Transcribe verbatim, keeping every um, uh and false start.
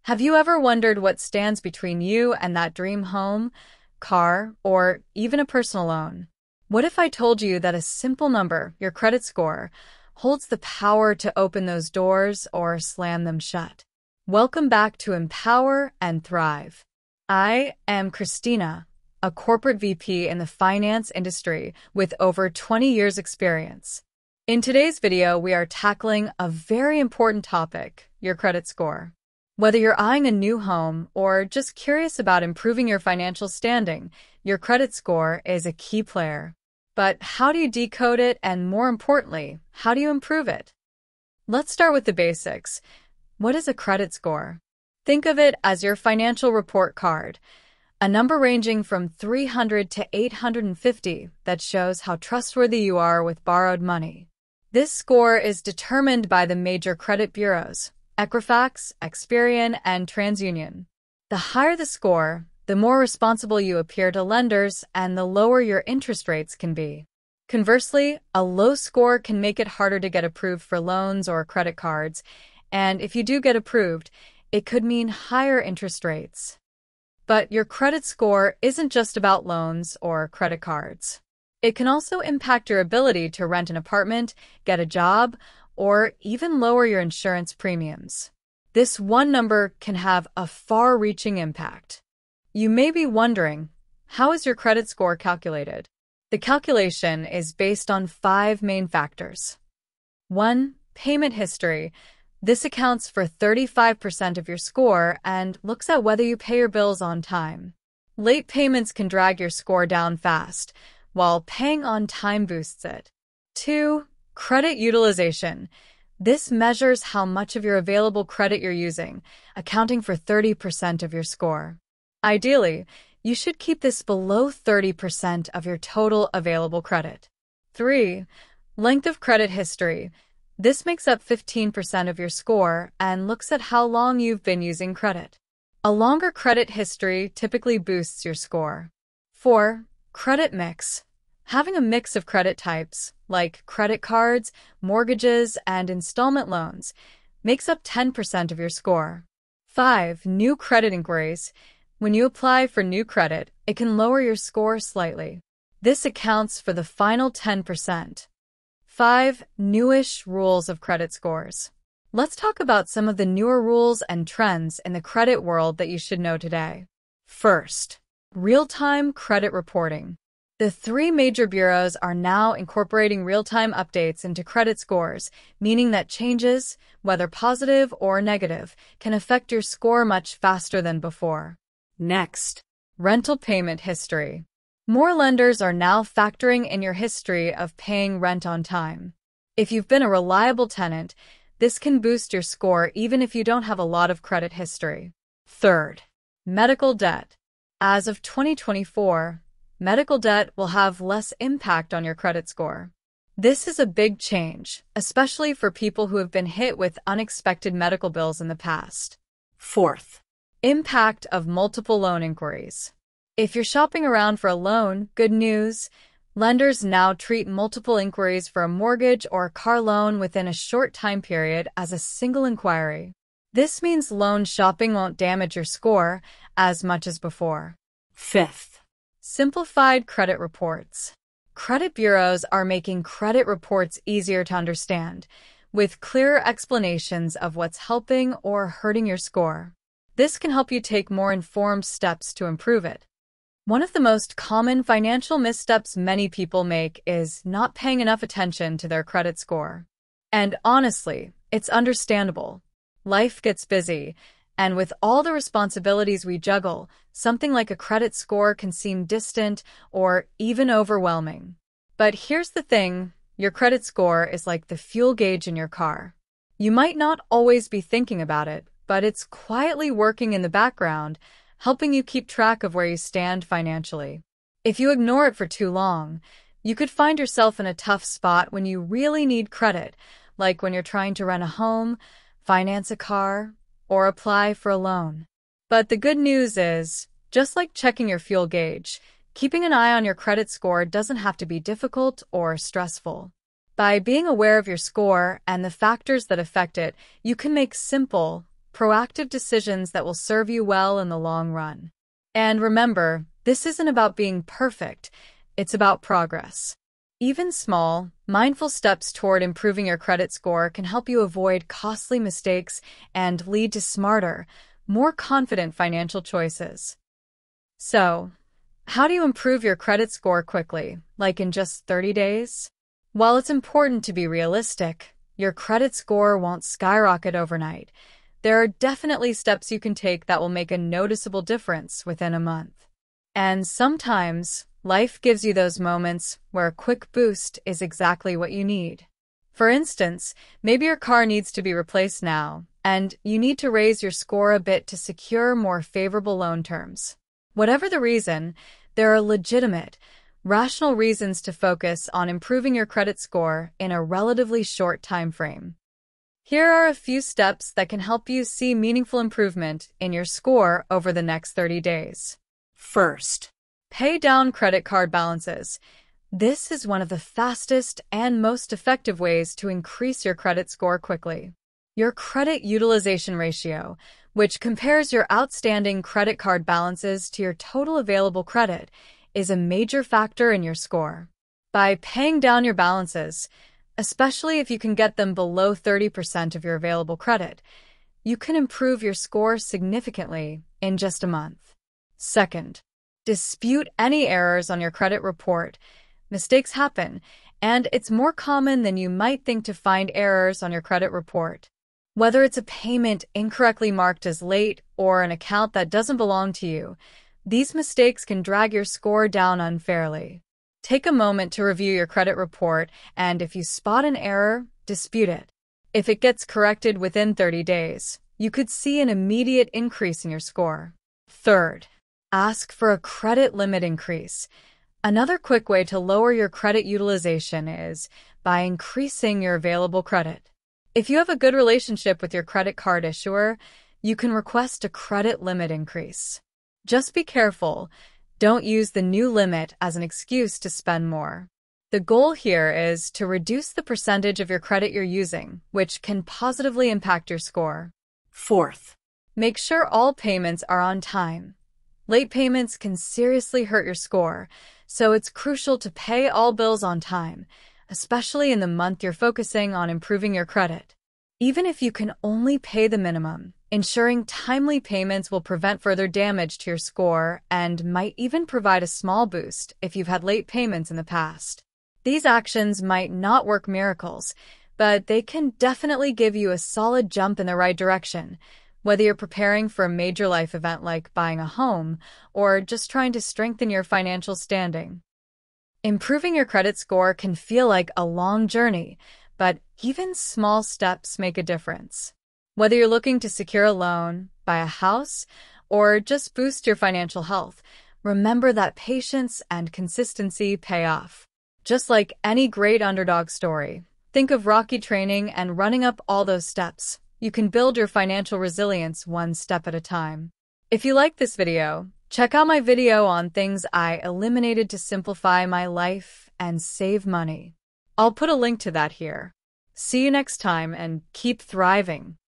Have you ever wondered what stands between you and that dream home, car, or even a personal loan? What if I told you that a simple number, your credit score, holds the power to open those doors or slam them shut? Welcome back to Empower and Thrive. I am Christina, a corporate V P in the finance industry with over twenty years experience. In today's video, we are tackling a very important topic, your credit score. Whether you're eyeing a new home or just curious about improving your financial standing, your credit score is a key player. But how do you decode it, and more importantly, how do you improve it? Let's start with the basics. What is a credit score? Think of it as your financial report card, a number ranging from three hundred to eight hundred fifty that shows how trustworthy you are with borrowed money. This score is determined by the major credit bureaus, Equifax, Experian, and TransUnion. The higher the score, the more responsible you appear to lenders and the lower your interest rates can be. Conversely, a low score can make it harder to get approved for loans or credit cards, and if you do get approved, it could mean higher interest rates. But your credit score isn't just about loans or credit cards. It can also impact your ability to rent an apartment, get a job, or even lower your insurance premiums. This one number can have a far-reaching impact. You may be wondering, how is your credit score calculated? The calculation is based on five main factors. One, payment history. This accounts for thirty-five percent of your score and looks at whether you pay your bills on time. Late payments can drag your score down fast, while paying on time boosts it. Two, credit utilization. This measures how much of your available credit you're using, accounting for thirty percent of your score. Ideally, you should keep this below thirty percent of your total available credit. Three, length of credit history. This makes up fifteen percent of your score and looks at how long you've been using credit. A longer credit history typically boosts your score. Four, credit mix. Having a mix of credit types, like credit cards, mortgages, and installment loans, makes up ten percent of your score. Five, new credit inquiries. When you apply for new credit, it can lower your score slightly. This accounts for the final ten percent. Five, newish rules of credit scores. Let's talk about some of the newer rules and trends in the credit world that you should know today. First, real-time credit reporting. The three major bureaus are now incorporating real-time updates into credit scores, meaning that changes, whether positive or negative, can affect your score much faster than before. Next, rental payment history. More lenders are now factoring in your history of paying rent on time. If you've been a reliable tenant, this can boost your score even if you don't have a lot of credit history. Third, medical debt. As of twenty twenty-four, medical debt will have less impact on your credit score. This is a big change, especially for people who have been hit with unexpected medical bills in the past. Fourth, impact of multiple loan inquiries. If you're shopping around for a loan, good news. Lenders now treat multiple inquiries for a mortgage or a car loan within a short time period as a single inquiry. This means loan shopping won't damage your score as much as before. Fifth, simplified credit reports. Credit bureaus are making credit reports easier to understand, with clearer explanations of what's helping or hurting your score. This can help you take more informed steps to improve it. One of the most common financial missteps many people make is not paying enough attention to their credit score. And honestly, it's understandable. Life gets busy, and with all the responsibilities we juggle, something like a credit score can seem distant or even overwhelming. But here's the thing, your credit score is like the fuel gauge in your car. You might not always be thinking about it, but it's quietly working in the background, helping you keep track of where you stand financially. If you ignore it for too long, you could find yourself in a tough spot when you really need credit, like when you're trying to rent a home, finance a car, or apply for a loan. But the good news is, just like checking your fuel gauge, keeping an eye on your credit score doesn't have to be difficult or stressful. By being aware of your score and the factors that affect it, you can make simple, proactive decisions that will serve you well in the long run. And remember, this isn't about being perfect, it's about progress. Even small, mindful steps toward improving your credit score can help you avoid costly mistakes and lead to smarter, more confident financial choices. So, how do you improve your credit score quickly, like in just thirty days? While it's important to be realistic, your credit score won't skyrocket overnight. There are definitely steps you can take that will make a noticeable difference within a month. And sometimes, life gives you those moments where a quick boost is exactly what you need. For instance, maybe your car needs to be replaced now, and you need to raise your score a bit to secure more favorable loan terms. Whatever the reason, there are legitimate, rational reasons to focus on improving your credit score in a relatively short time frame. Here are a few steps that can help you see meaningful improvement in your score over the next thirty days. First, pay down credit card balances. This is one of the fastest and most effective ways to increase your credit score quickly. Your credit utilization ratio, which compares your outstanding credit card balances to your total available credit, is a major factor in your score. By paying down your balances, especially if you can get them below thirty percent of your available credit, you can improve your score significantly in just a month. Second, dispute any errors on your credit report. Mistakes happen, and it's more common than you might think to find errors on your credit report. Whether it's a payment incorrectly marked as late or an account that doesn't belong to you, these mistakes can drag your score down unfairly. Take a moment to review your credit report, and if you spot an error, dispute it. If it gets corrected within thirty days, you could see an immediate increase in your score. Third, ask for a credit limit increase. Another quick way to lower your credit utilization is by increasing your available credit. If you have a good relationship with your credit card issuer, you can request a credit limit increase. Just be careful. Don't use the new limit as an excuse to spend more. The goal here is to reduce the percentage of your credit you're using, which can positively impact your score. Fourth, make sure all payments are on time. Late payments can seriously hurt your score, so it's crucial to pay all bills on time, especially in the month you're focusing on improving your credit. Even if you can only pay the minimum, ensuring timely payments will prevent further damage to your score and might even provide a small boost if you've had late payments in the past. These actions might not work miracles, but they can definitely give you a solid jump in the right direction, whether you're preparing for a major life event like buying a home or just trying to strengthen your financial standing. Improving your credit score can feel like a long journey, but even small steps make a difference. Whether you're looking to secure a loan, buy a house, or just boost your financial health, remember that patience and consistency pay off. Just like any great underdog story, think of rocky training and running up all those steps. You can build your financial resilience one step at a time. If you like this video, check out my video on things I eliminated to simplify my life and save money. I'll put a link to that here. See you next time and keep thriving.